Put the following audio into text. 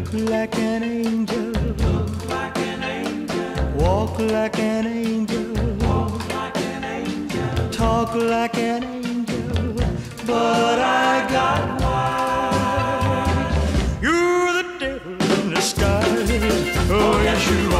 look like an angel, walk like an angel, talk like an angel, but I got wise. You're the devil in disguise. Oh yes you are.